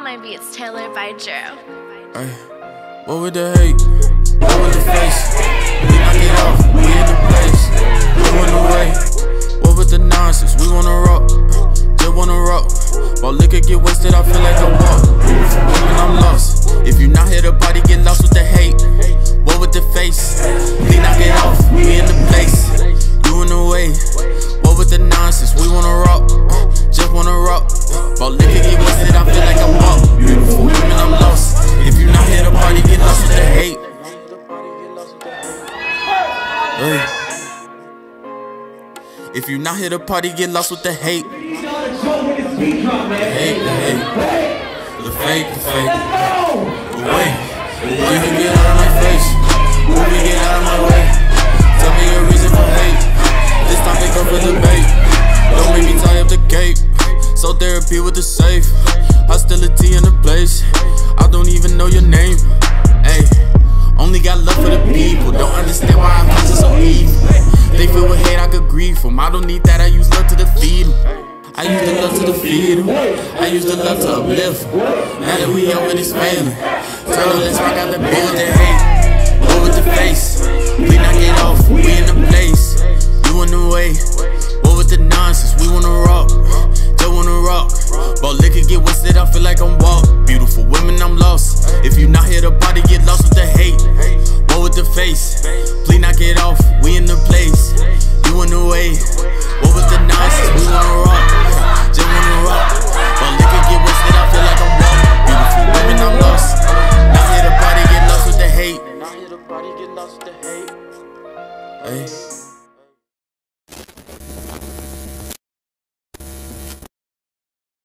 my beats tailored by Drew. Ay, what with the hate? What with the face? We knock it off, we in the place. Going away. What with the nonsense? We wanna rock, just wanna rock. While liquor get wasted, I feel like I walk. Women, I'm lost. If you not here to party, get lost with the hate. What with the face? We knock it off, we in the place. You in the way. What with the nonsense? We wanna rock, just wanna rock. While liquor get wasted, I feel like I walk. Beautiful women, I'm lost. If you not here to party, get lost with the hate. Hey. If you not here to party, get lost with the hate. The hate, the fake, the fake. Wait, you can get out of my face. Movie, get out of my way. Tell me a reason for hate. This topic up for debate. Don't make me tie up the cape. So therapy with the safe. Hostility in the place. I don't even know your name. Ay, only got love for the people. Don't understand why I'm just so evil. They feel with hate, I could grieve them. I don't need that, I use love to defeat them. I use the love to defeat them. I use the love to uplift them. Now that we up with this failing, tell them let's rock out the bill with the hate. What with the face? We knock it off, we in the place. You in the way. What with the nonsense? We wanna rock, just wanna rock. But liquor get wasted, I feel like I'm walk. Beautiful women, I'm lost. If you not here to party, get lost with the hate. What with the face? Please knock it off, we in the place. You in the way. What with the nonsense? We wanna rock, just wanna rock. But liquor get wasted, I feel like I'm walk. Beautiful women, I'm lost. Not here to party, get lost with the hate. Not here to party, get lost with the hate. Hey.